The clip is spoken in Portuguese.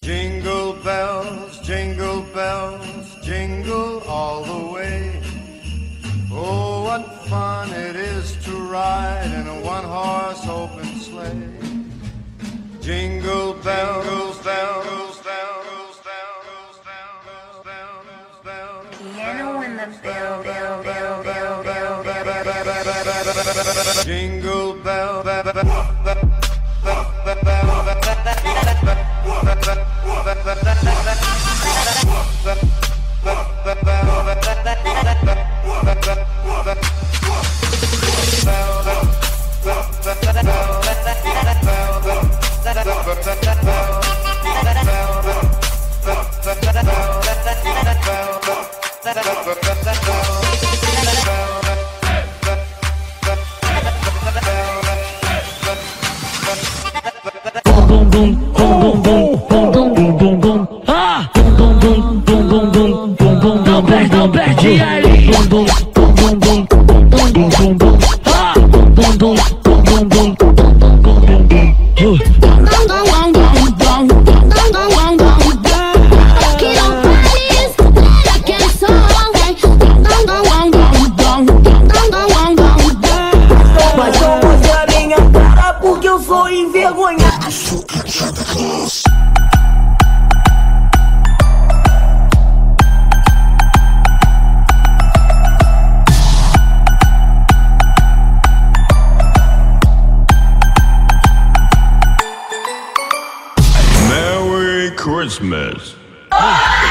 Jingle bells, jingle all the way. Oh, what fun it is to ride in a one-horse open sleigh. Jingle bells, bells, bells, bells, bells, bells, bells. Piano in the bell, bell, bell, bell, bell, bell. Jingle bell, Bum bum bum bum bum bum bum bum bum ah bum bum bum bum bum bum bum não perde aí bum bum bum bum bum bum bum bum ah bum bum bum bum bum bum bum Mas não mostra a minha cara porque eu sou envergonhado. Merry Christmas.